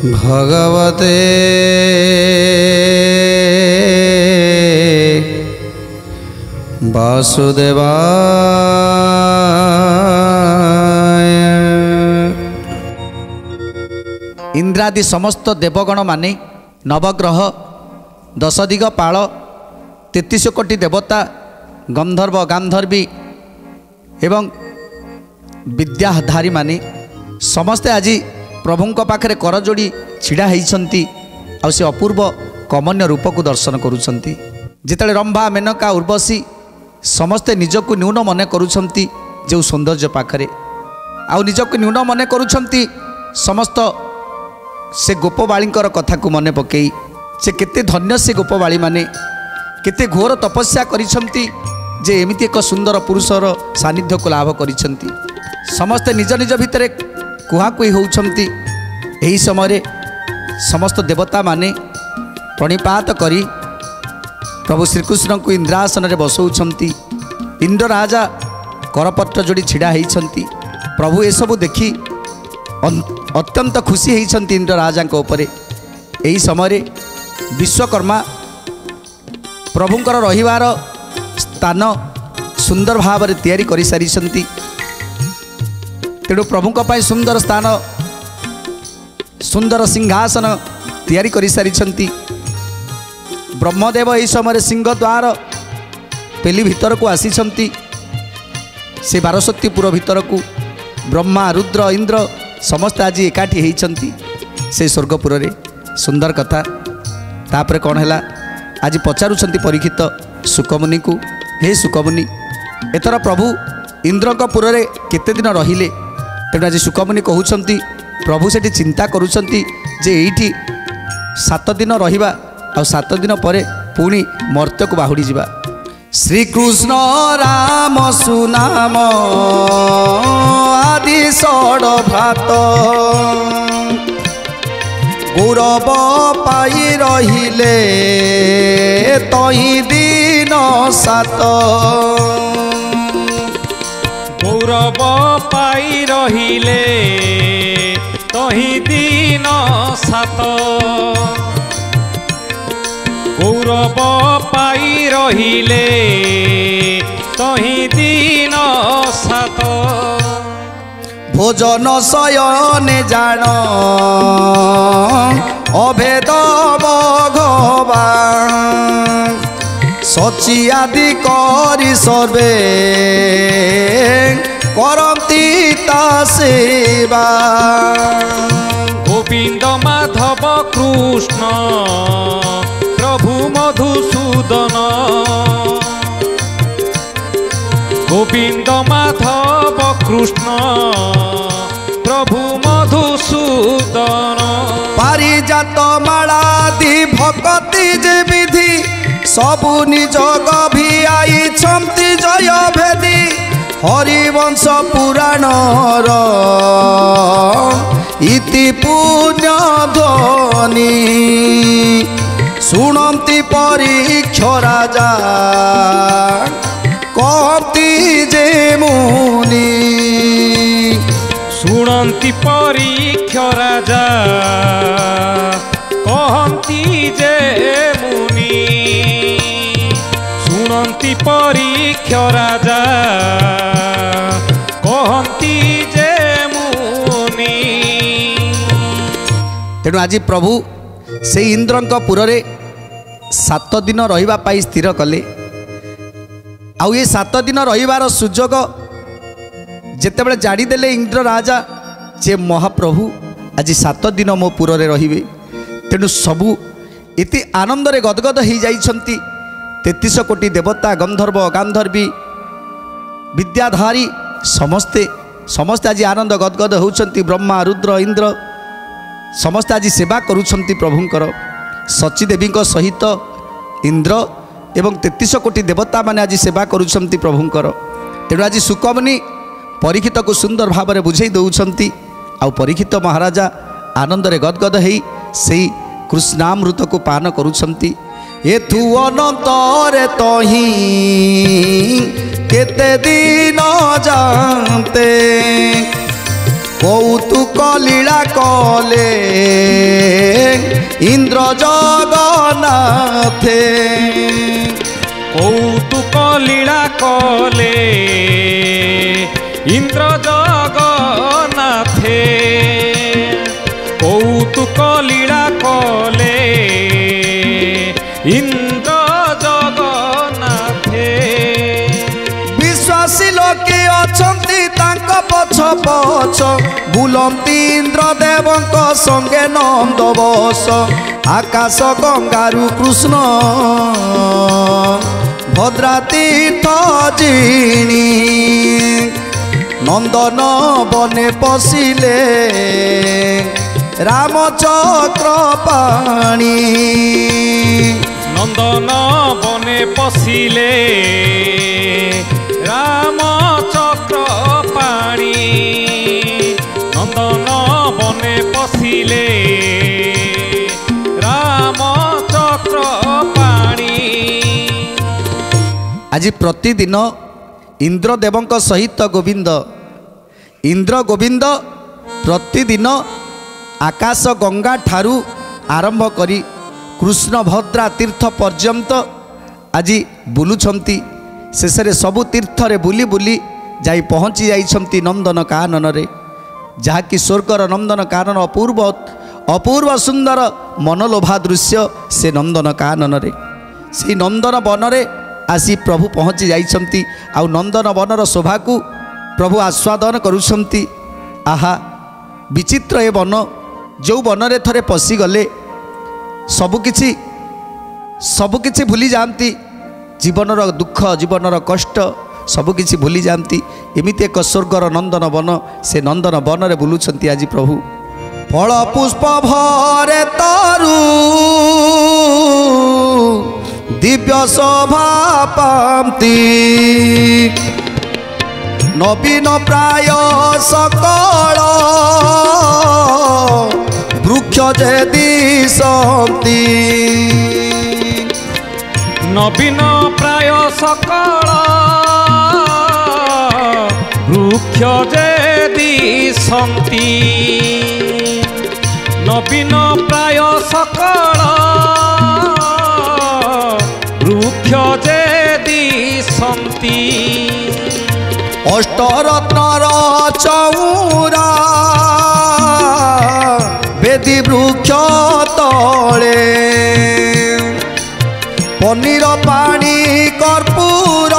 भगवते वासुदेवाय। इंद्रादि समस्त देवगण माने नवग्रह 10 दिग पाल 33 कोटी देवता गंधर्व गांधर्वी एवं विद्याधारी माने समस्ते आज प्रभु पाखरे कर जोड़ी छिड़ा होती आ से अपूर्व कमन्य रूप को दर्शन करुँच। जिते रंभा मेनका उर्वशी समस्ते निजक न्यून मन करुँच जो सौंदर्य पाखरे आउ निजक न्यून मन करुँच समस्त से गोपबाळींकर कथा को मन पकई से केते धन्य से गोपबाळी माने केते घोर तपस्या करिसंती जे एमिति एक सुंदर पुरुषर सानिध्य को लाभ करिसंती। समस्ते निज निज भितर कुहाकुई होउछंती। एही समय समस्त देवता माने प्रणिपात करी प्रभु श्रीकृष्ण को इंद्रासन रे बसौछंती। इंद्र राजा करपत्र जोड़ी छिड़ा होइछंती। प्रभु ए सब देखी अत्यंत खुशी होइछंती इंद्र राजा को ऊपर। एही समय विश्वकर्मा प्रभुंकर रहिवार स्थान सुंदर भाव में तैयारी करि सारिसंती। तेणु प्रभुंक पाई सुंदर स्थान सुंदर सिंहासन तैयारी करि सारिसंती। ब्रह्मदेव एही समय सिंह द्वार पेली भीतर को आसीछंती। से बारसतीपुर भीतर को ब्रह्मा रुद्र इंद्र समस्त आज एकाठी होइछंती से स्वर्गपुर रे। सुंदर कथा। तापर कौन है आज पचारुछंती परीक्षित सुकमुनि को, हे सुकमुनि एथर प्रभु इंद्र पुर रे केते दिन रहिले। तेणु आज सुकमुनि कहउछंती प्रभु सेठी चिंता करुछंती जे एठी 7 दिन रहिबा आ 7 दिन परे पुणी मर्त्य को बाहुड़ी जिबा। श्रीकृष्ण राम सुनाम आदि षड भ्रात गौरव पाई रहिले तही दिन 7। गौरव पाई रहिले तही दिन 7। गौरव पाई रहिले तही दिन 7। भोजन शयन जान अभेद भगवान सची आदि करी सर्वे करती ता सेवा। गोविंद माधव कृष्ण प्रभु मधुसूदन गोविंद माधव कृष्ण प्रभु मधुसूदन। पारिजात मालादि भक्ति जे विधि सबु निज गभियाई छंती जय भेदी। हरिवंश पुराणर इति पुण्य ध्वनि शुणंती परीक्षा राजा कहती जे मुनि। शुणंती परीक्षा राजा कहती जे मुनि। शुणंती परीक्षा राजा कहती जे मुनि। तेणु आज प्रभु से इंद्रंक पुर रे 7 दिन रहिबा पाई स्थिर कले। आउ ये 7 दिन रहिबार सुजोग जेतेबेले जाड़ी देले इंद्र राजा जे महाप्रभु आज 7 दिन मो पुर रे रहिबे। तेणु सबु इति आनंद रे गदगद हो जाइछंती। 33 कोटी देवता गंधर्व गांधर्वी विद्याधारी समस्ते समस्ते आज आनंद गदगद होउछंती। ब्रह्मा रुद्र इंद्र समस्ते आज सेवा करुछंती प्रभुंकर। सची देवी सहित इंद्र एवं 33 कोटी देवता माने आज सेवा करुछंती प्रभुंकर। तेणु आज सुकमुनि परीक्षित को सुंदर भाव में बुझे दौरान आ परीक्षित महाराजा आनंद रे गदगद हो से कृष्णामृत को पान करुछंती। एथु अनंतरे तही केते दिन जानते कौतुक लीला कले इंद्र जगन्नाथे कौतुक लीला कले इंद्र जगन्नाथे कौतुक लीला कले इंद्र जगन्नाथे विश्वासी लोके अछंती तांक पछ पछ बुलंती इंद्र देवंक संगे नंद बस आकाश गंगारु कृष्ण भद्रा तीर्थ जिणी नंदन बने पशिले रामचक्र पाणी नंदन बने पशिले रामचक्र पाणी नंदन बने पशिले रामचक्र पाणी आज प्रतिदिन इंद्रदेवंक सहित गोविंद इंद्र गोविंद प्रतिदिन आकाश गंगा ठारू आरंभ करी कृष्ण भद्रा तीर्थ पर्यंत आज बुलुछंती शेषे सबु तीर्थ रे बुली बुली जाई पहुँची जाइछंती नंदन कानन रे जहाँकि स्वर्गर नंदन कानन अपूर्व अपूर्व सुंदर मनलोभा दृश्य से नंदन कानन रे से नंदन वन रे आसी प्रभु पहुँची जाइछंती आउ नंदन वनर शोभा को प्रभु आस्वादन करुछंती। आहा विचित्र ए वन जो वन रे थरे पशि गले सबकिछि भूली जाती जीवनर दुख जीवनर कष्ट सबकिछि भूली जाती एमिति एक स्वर्गर नंदन वन से नंदन वन रे बुलुछंती आज प्रभु फल पुष्प भरे तरु दिव्य शोभा पाती नवीन प्राय सकल वृक्ष जे दिशंती नवीन प्राय सकल वृक्ष जे दिशंती नवीन प्राय सकल वृक्ष जे दिशंती अष्टरत्नर चौरा बेदी वृक्ष तले पनीर पानी कर्पूर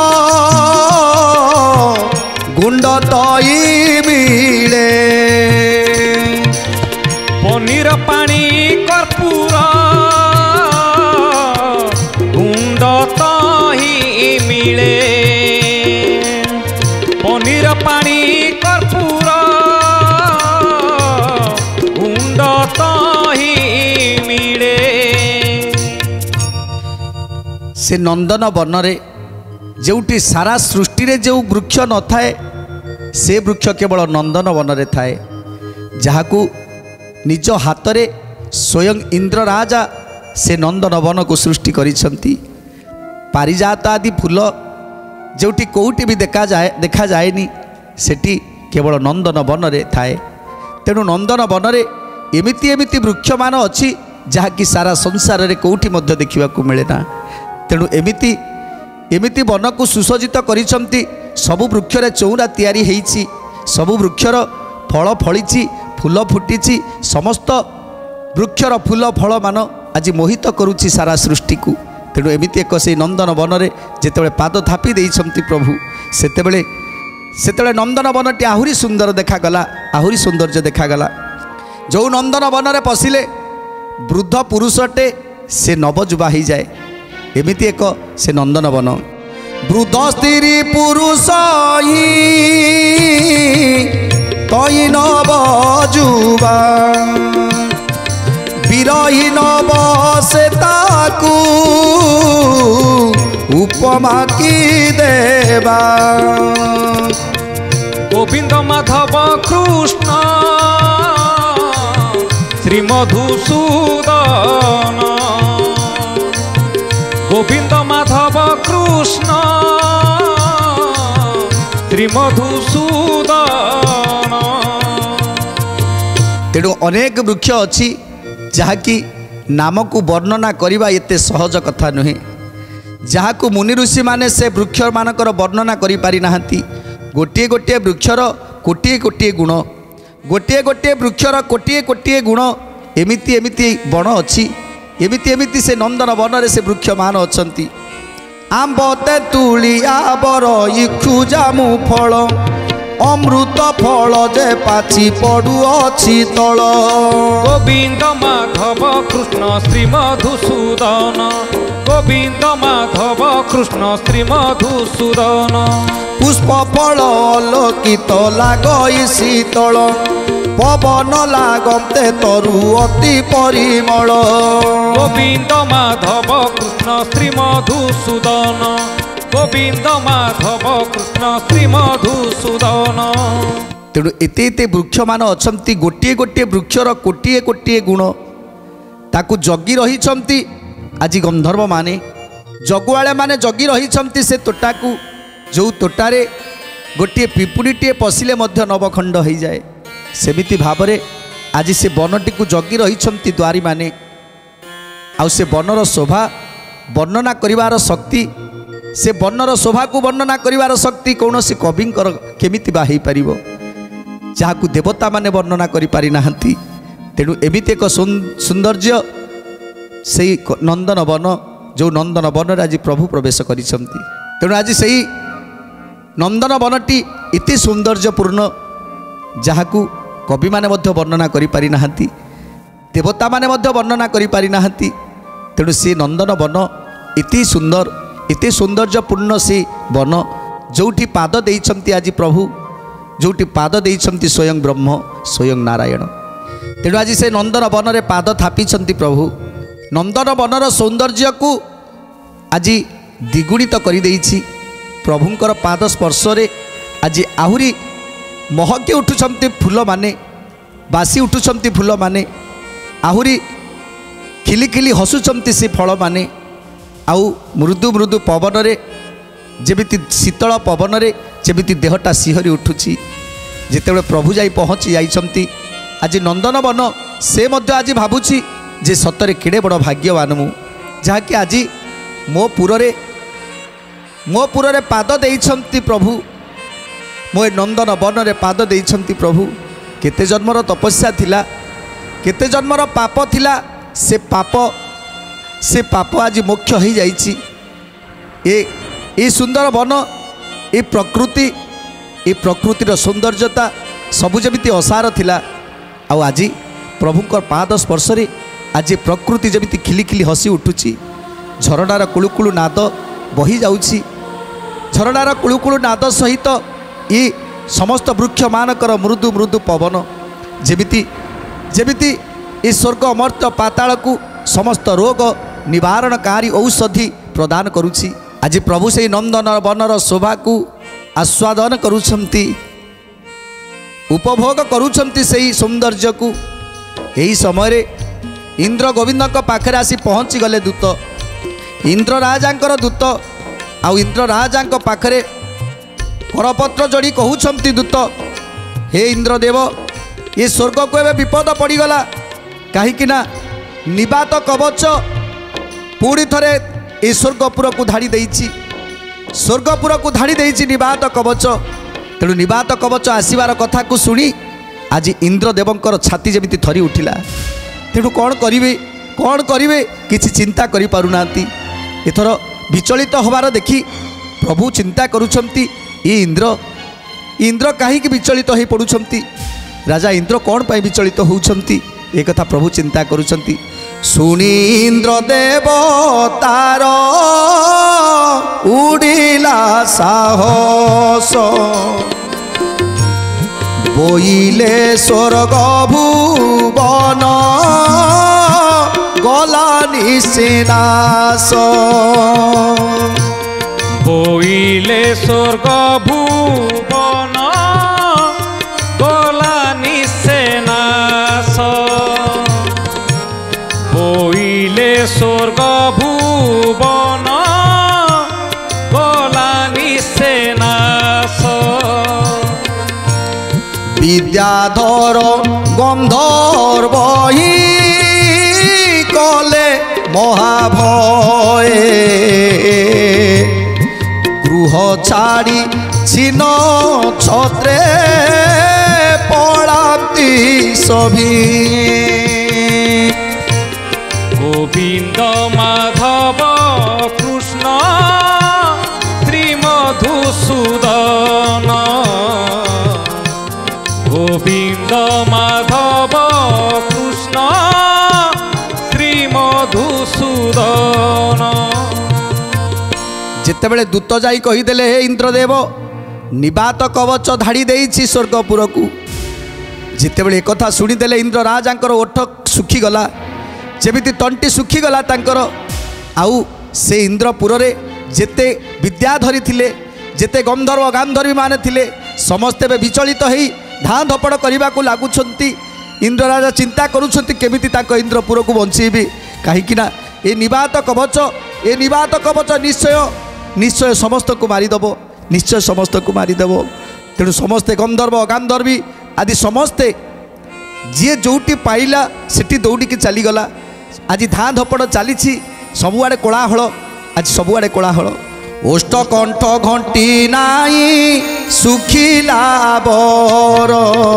गुंड तई मिले पनीर पानी कर्पूर गुंड तई मिले पनीर पानी कर्पूर गुंड तई मिले से नंदन वन रे जोटी सारा सृष्टि रे जो वृक्ष न थाए से वृक्ष केवल नंदन वन रे थाए जहाकू निज हाथ रे स्वयं इंद्र राजा से नंदन वन को सृष्टि करिसंती पारिजात आदि फूल जोटी कोउटी भी देखा जाएनी सेठी केवल नंदन वन रे थाए तेणु नंदन वन रे एमिति एमिति वृक्ष मान अछि जहाँकि सारा संसार रे कोउठी मध्य देखिबा को मिले ना तेणु एमिति एमिति वन को सुसज्जित करिसंती सबु वृक्ष रे चौरा तैयारी हेइछि सबु वृक्षर फल फलिछि फूल फुटिछि समस्त वृक्षर फूल फल मान आज मोहित करुछि सारा सृष्टि को तेणु एमिति एक से नंदन वन रे जेतेबेले पाद थापी देइछंती प्रभु सेतेबेले नंदन वनटी आहुरी सुंदर देखागला आहुरी सौंदर्य देखागला जो नंदन वन रे पशिले वृद्ध पुरुषटे से नवजुबा हो जाए एमिति एक से नंदन वन वृद्ध स्त्री पुरुष तई नवजुबा विरहीन बसे ताकू उपमा की देवा गोविंद माधव कृष्ण श्री मधुसूदन गोविंद माधव कृष्ण श्री मधुसूदन तेणु अनेक वृक्ष अच्छी जहाँकि नाम को वर्णना करवा एते सहज कथा नुहे। जहाँ को मुनि ऋषि माने से वृक्ष मानकर वर्णना करि पारि नाहंती। गोटे गोटे वृक्षर कोटिए कोटिए गुण, गोटे गोटे वृक्षर कोटिए कोटिए गुण, एमिति एमिति बण अच्छी, एमिति एमिति से नंदन वन से वृक्ष मान अछंती। आंब तेतुलिया बर इखु जामु फल, अमृत फल जे पाची पड़ू अच्छी तल। गोविंद माधव कृष्ण श्री मधुसूदन, गोविंद माधव कृष्ण श्री मधुसूदन। पुष्प फल लोकित लागई शीतल, पवन लागते तरु अति परिमल। गोविंद माधव कृष्ण श्री मधुसूदन, गोविंद माधव कृष्ण श्री मधुसूदन। तेणु एते एते वृक्ष मान अछंती, गोटे गोटे वृक्षर कोटिए कोटिए गुण, ताकू जगी रही आज गंधर्व माने, जगुआले माने जगी रही से तोटाकू। जो तोटारे गोटे पिपुड़ीटे पशिले मध्य नवखंड हो जाए, सेमिति भावरे आज से बनटी को जगी रही द्वारी माने। आउ से बनर शोभा वर्णना करिवार शक्ति, से बनर शोभा को वर्णना करिवार शक्ति कौन से कविंकर केमिति बा हेई परिबो, जहाकू देवता माने वर्णना करि पारि नाहंती। तेणु एमिति एक सौंदर्य से नंदन वन, जो नंदन वन आज प्रभु प्रवेश करिसंती। तेणु आज सही नंदन वनटी इति सौंदर्यपूर्ण, जहाकू कवि माने मध्य वर्णना करि पारि नाहंती, देवता माने मध्य वर्णना करि पारि नाहंती। तेणु से नंदन वन इति सुंदर, इति सौंदर्यपूर्ण से वन, जोठी पाद देइछंती आज प्रभु, जोठी पाद देइछंती स्वयं ब्रह्म स्वयं नारायण। तेणु आज से नंदन वन रे पाद थापिछंती प्रभु। नंदन वनर सौंदर्य को आज द्विगुणित कर देइछि प्रभुंकर पाद स्पर्श रे। आज आहुरी महके उठुछंती फूल माने, बासी उठुछंती फूल माने, आहुरी खिली खिली हसुछंती से फल माने। आउ मृदु मृदु पवन रे जेमिति शीतल पवन रे जेमिति देहटा सिहरी उठुछि। जेतेबेले प्रभु जाई पहुँची जाइछंती आज नंदन वन, से मध्य आज भाबुछि जे सतरे केड़े बड़ भाग्यवान मु, जहाँकि आज मो पुर पाद देइछंती प्रभु, मो नंदन वन रे पाद देइछंती प्रभु। केते जन्मर तपस्या थिला, केते जन्मर पाप थिला, से पाप आज मोक्ष हो जाइछि। ए सुंदर वन, ए प्रकृतिर सौंदर्यता सबु जमिति असार थिला। आउ आज प्रभुंकर पाद स्पर्श रे आज प्रकृति जमिति खिली खिली हसी उठुछि। झरणार कुळुकुळु नाद बही जाउछि, झरणार कुळुकुळु नाद सहित ये समस्त वृक्ष मानकर मृदु मृदु पवन जेमिति जेमिति ये स्वर्ग अमर्त्य पाताल को समस्त रोग निवारणकारी औषधि प्रदान करुछि। आज प्रभु से नंदन वनर शोभा को आस्वादन करुछंती, उपभोग करुछंती से सौंदर्य को। यही समय इंद्र गोविंद पाखरे आसी पहुँची गले दूत, इंद्र राजांकर दूत। आउ इंद्र राजांक पाखरे करपत्र जोड़ी कहउछंती दूत, हे इंद्रदेव ये स्वर्ग को एवं विपद पड़गला, कहीं निबात कवच पुणी थे ये स्वर्गपुर को धाड़ी देइछि, स्वर्गपुर को धाड़ी देइछि निबात कवच। तेणु निबात कवच आसबार कथा को शुणी आज इंद्रदेवंकर छाती जमिति थरी उठिला। तेणु कौन करिवे किछि चिंता करि पारुनांती। एथर विचलित होबार देखी प्रभु चिंता करुछंती, ये इंद्र कहीं विचलित हो पड़ुछंती, राजा इंद्र कौन पाई विचलित होउछंती, ए कथा प्रभु चिंता करुछंती। सुनी इंद्र देव तार उड़िला साहस, बोइले स्वर्ग भुवन गला निसेनास। बोइले स्वर्ग भुवन गला निसेनास, बोइले स्वर्ग भुवन गला निसेनास। विद्याधर गंधर्व ही कला ମହାଭଏ ଗୃହ ଛାଡ଼ି ଛିନ ଛତ୍ରେ ପଳାନ୍ତି ସଭି। গোবিন্দ মাধব কৃষ্ণ শ্রী মধুসূদন। গোবিন্দ মাধব কৃষ্ণ শ্রী মধুসূদন। যেতবেলে দূত যাই কহিদেলে হে ইন্দ্রদেব নিবাত কবচ ধাড়ি দেইছি স্বর্গপুরকু। যেতবেলে একথা শুଣିদেলে ইন্দ্র রাজাঙ্কর ওঠ শুଖିগলা, যেমিতি তଣ୍ଟି ଶୁଖିଗଲା ତାଙ୍କର। ଆଉ ସେ ଇନ୍ଦ୍ରପୁରରେ ଯେତେ ବିଦ୍ୟାଧରୀ ଥିଲେ, ଯେତେ ଗନ୍ଧର୍ବ ଗାନ୍ଧର୍ବୀ ମାନେ ଥିଲେ, ସମସ୍ତେ ଏବେ ବିଚଳିତ ହେଇ ଧାଁ ଧପଡ଼ କରିବାକୁ ଲାଗୁଛନ୍ତି। ଇନ୍ଦ୍ର ରାଜା ଚିନ୍ତା କରୁଛନ୍ତି କେମିତି ତାଙ୍କ ଇନ୍ଦ୍ରପୁରକୁ ବଞ୍ଚେଇବି, କାହିଁକିନା ଏ ନିବାତ କବଚ ନିଶ୍ଚୟ ସମସ୍ତଙ୍କୁ ମାରିଦେବ, ନିଶ୍ଚୟ ସମସ୍ତଙ୍କୁ ମାରିଦେବ। ତେଣୁ ସମସ୍ତେ ଗନ୍ଧର୍ବ ଗାନ୍ଧର୍ବୀ ଆଦି ସମସ୍ତେ ଯିଏ ଯେଉଁଠି ପାଇଲା ସେଠି ଦୌଡ଼ିକି ଚାଲିଗଲା। ଆଜି ଧାଁ ଧପଡ଼ ଚାଲିଛି, ସବୁଆଡ଼େ କୋଳାହଳ, ଆଜି ସବୁଆଡ଼େ କୋଳାହଳ। ଓଷ୍ଠକଣ୍ଠ ଘଣ୍ଟି ନାଇଁ ଶୁଖିଲା ବର,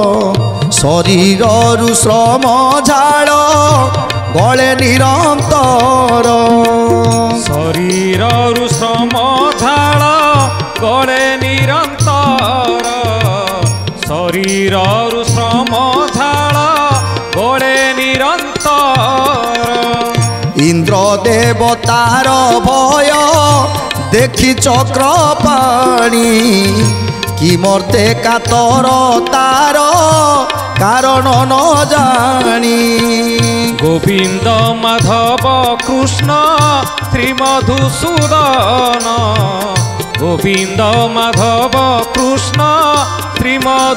ଶରୀରରୁ ଶ୍ରମ ଝାଳ ଗଳେ ନିରନ୍ତର। ଶରୀରରୁ ଶ୍ରମ ଝାଳ ଗଳେ ନିରନ୍ତର। ଶରୀରରୁ ଶ୍ରମ ଝାଳ ଗଳେ ନିରନ୍ତର। ଇନ୍ଦ୍ର ଦେବତାର ଭୟ ଦେଖି ଚକ୍ର ପାଣି, କି ମର୍ତ୍ତେ କାତର ତାର କାରଣ ନ ଜାଣି। গোবিন্দ মাধব কৃষ্ণ শ্রী মধুসূদন। গোবিন্দ মাধব কৃষ্ণ শ্রী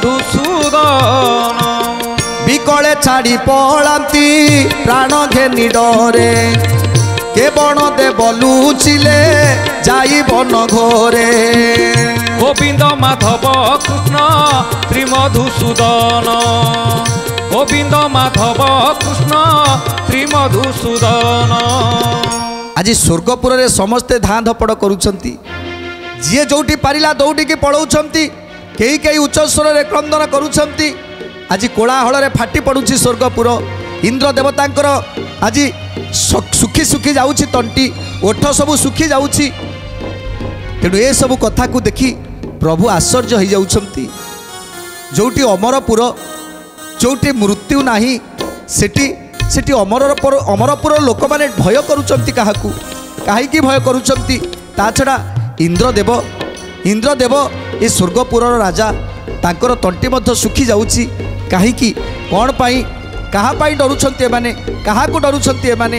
মধুসূদন। বিকলে ছাড়ি পলান্তি প্রাণ ঘেনি ডরে, কে বণ দেব লুচিলে যাই বন ঘরে। গোবিন্দ মাধব কৃষ্ণ শ্রী মধুসূদন। গোবিন্দ মাধব কৃষ্ণ শ্রী মধুসূদন। আজি স্বর্গপুরে সমস্তে ধাঁ ধপড় করুছন্তি, যিয়ে যোউটি পারিলা দৌড়িকি পড়াউছন্তি, কেই কেই উচ্চ স্বরে ক্রন্দন করুছন্তি। আজি কোলাহଳରେ ফাটি পড়ুছি স্বর্গপুর। ইন্দ্র দেবতাঙ্কর আজি শুখি শুখি যাଉଛି তଣ୍ଟି, ওঠ সবু শুখি যাଉଛି। তেণু এসবু কথাকু দেখি প্রভু আশ্চর্য হয়ে যাচ্ছেন। যোউটি অমরপুর, যোউটি মৃত্যু নাহি, সেটি সেটি অমরপুর লোক মানে ভয় করুচন্তি। কাহাকু কাহিকি ভয় করুচন্তি? তা ছড়া ইন্দ্রদেব এ স্বর্গপুরর রাজা, তাঙ্কর তଣ୍ଟି ମଧ୍ୟ শুখি যাଉଛି। কাহিকি কোণ পাই, কাহা পাই ডরুছন্তি এমানে, কাহাকু ডরুছন্তি এমানে?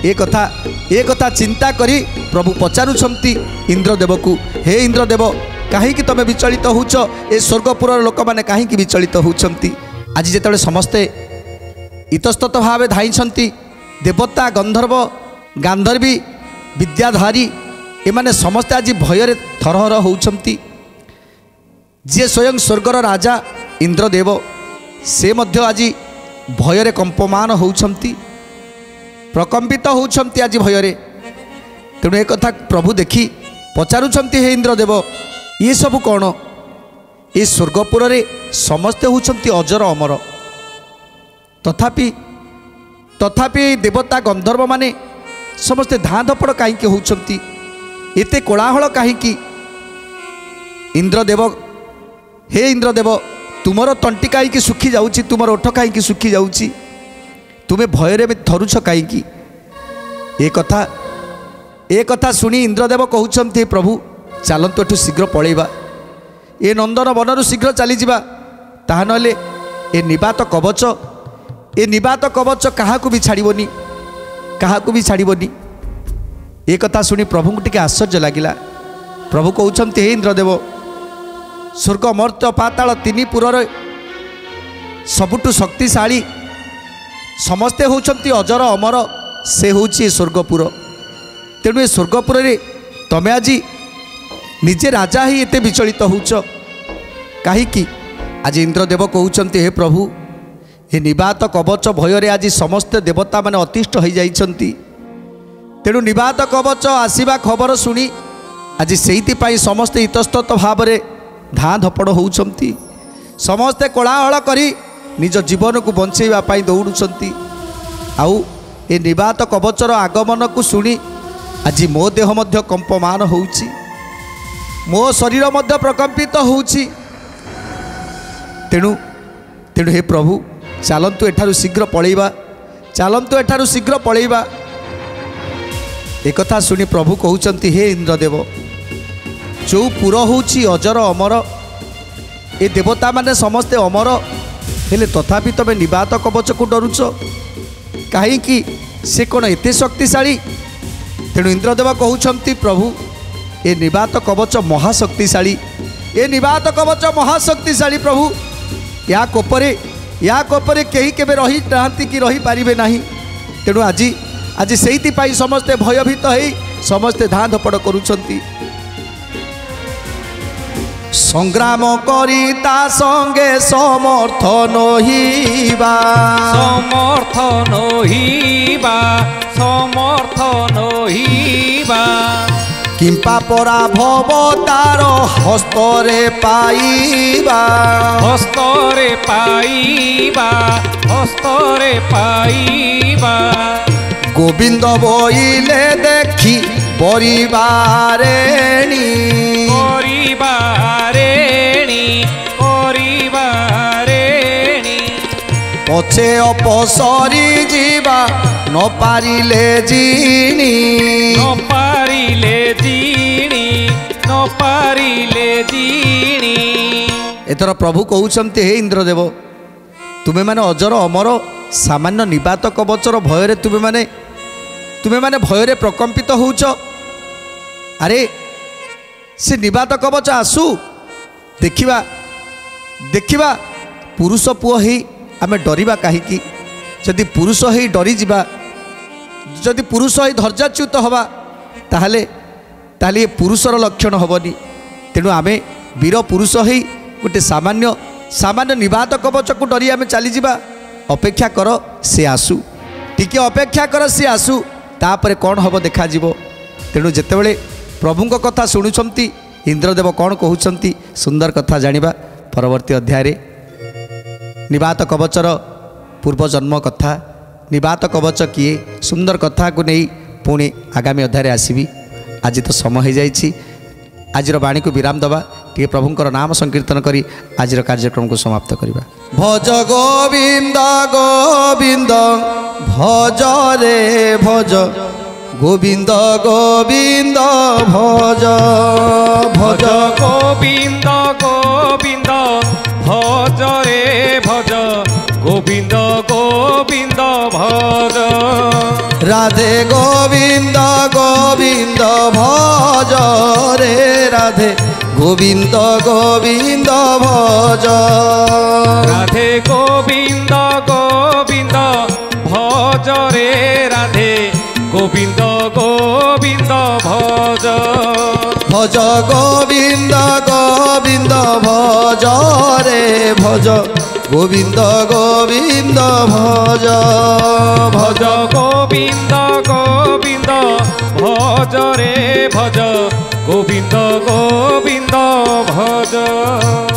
এ কথা চিন্তা করি প্রভু পচারুছন্তি ইন্দ্রদেবকু, হে ইন্দ্রদেব কাহিকি তুমি বিচলিত হউছ? এ স্বর্গপুরর লোক মানে কাহিকি বিচলিত হউছন্তি? আজি যেতবে সমস্তে ইতস্তত ভাবে ধাইছন্তি, দেবতা গন্ধর্ব গান্ধর্বী বিদ্যাধারী এমানে সমস্তে আজি ভୟରେ থরহর হউছন্তি। যে স্বয়ং স্বর্গর রাজা ইন্দ্রদেব, সে মধ্য আজি ভୟରେ কম্পমান হউছন্তি, প্রকম্পিত হউছন্তি আজি ভୟରେ। তেণু একথা প্রভু দেখি পচারুছন্তি, হে ইন্দ্রদেব ইয়ে সবু কোণ? এ স্বর্গপুরে সমস্তে হউছন্তি অজর অমর, তথাপি দেবতা গন্ধর্ব মানে সমস্তে ধাঁ ধপড় কাহিকি হউছন্তি? এতে কোলাহল কাহিকি? ইন্দ্রদেব, হে ইন্দ্রদেব তুমর তଣ୍ଟି কাহিকি শুখি যাଉଛି, তুমর ওঠ কাহিকি শুখি যাଉଛି? তুমি ভୟରେ থরুছ কাহিকি? এ কথা শুনি ইন্দ্রদেব কହୁଛନ୍ତି, প্রভু চালন্তু এঠু শীঘ্র পলাইবা, এ নন্দন বনরু শীঘ্র চালিযা, তাহা নহলে এ নিবাত কবচ কাহাকু বি ছাড়িবনি, কাহাকু বি ছাড়িবনি। এ কথা শুনি প্রভুଙ୍କୁ টিকে আশ্চর্য লাগিলা। প্রভু কହୁଛନ୍ତି, হে ইন্দ্রদেব স্বর্গ মর্ত্য পাতাল তিনি পুরর सबुठु शक्तिशाली समस्ते होउछंती अजर अमर से होउछि स्वर्गपुर। तेणु ए स्वर्गपुर रे तमे आज निजे राजा ही एते विचलित होउछ काहीकि? आज इंद्रदेव कहउछंती हे प्रभु हे निबात कवच भय रे आज समस्त देवता माने अतिष्ठ हो जाइछंती। तेणु निबात कवच आसवा खबर शुणी आज से समस्ते इतस्तत भाव में धाँ धपड़ होती समस्ते कोलाहल करी निज जीवन को बंचेवाई दौड़ुंट आउ ए निबात कवचर आगमन को शुणी आज मो देह मध्य कंपमान होउछि मो शरीर मध्य प्रकंपित होउछि तेणु तेणु हे प्रभु चलतु एठारु शीघ्र पलैबा चलतु एठारु शीघ्र पलैबा एक कथा शुणी प्रभु कहउचंती हे इंद्रदेव जो पुर होउछि अजर अमर ए देवता माने समस्ते अमर हेले तथापि तबे निबात कवच को डरुच कहीं से कौन एते शक्तिशाली तेणु इंद्रदेव कहउचंती प्रभु ए निबात कवच महाशक्तिशाली ए निबात कवच महाशक्तिशाली प्रभु या कोपरे कहीं केबे रही नांती कि रही पारिबे नाही तेणु आज से समस्ते भयभीत होई समस्ते धाँ धपड़ करुछंती संग्राम करी ता संगे समर्थन होइबा किंपा परा भव तार हस्तरे पाइबा गोविंद बोइले देखी परिवारेणी पछे अपसरी जीवा न पारिले जीणी एथर प्रभु कहउचंते हे इंद्रदेव तुमे माने अजर अमर सामान्य निबात कवचर भୟରେ तुमे माने भୟରେ प्रकंपित होउच अरे से निबात कवच आसु देखिबा देखिबा पुरुष पुओ ही आमे डरिबा कहीं जदि पुरुष ही डरी जिबा जदि पुरुष ही धैर्यच्युत हवा ताहले ताहले ये पुरुषर लक्षण हबनी तेणु आमे वीर पुरुष ही गोटे सामान्य निबात कवच को डरी आमे चली जिबा अपेक्षा कर से आसु टिके अपेक्षा कर से आसु तापरे कौन हम देखा जीवो तेणु जेतेबेले प्रभुंक कथा शुणुछंती इंद्रदेव कौन कहउछंती सुंदर कथा जानिबा परवर्ती अध्याय रे निबात कवचर पूर्वजन्म कथा निबात कवच किए सुंदर कथा को नहीं पुणी आगामी अध्याय आसबि आज तो समय हो जाइछि आज बाणी को विराम दबा टे प्रभुंकर नाम संकीर्तन करी आज कार्यक्रम को समाप्त करवा भज गोविंद गोविंद भज रे भज गोविंद गोविंद भज भज गोविंद गोविंद भज रे भज गोविंद गोविंद भज राधे गोविंद गोविंद भज रे राधे गोविंद गोविंद भज राधे गोविंद गोविंद भज रे राधे गोविंद गोविंद भज भज गोविंद गोविंद भज रे भज गोविंद गोविंद भज भज गोविंद गोविंद भज रे भज गोविंद गोविंद भज।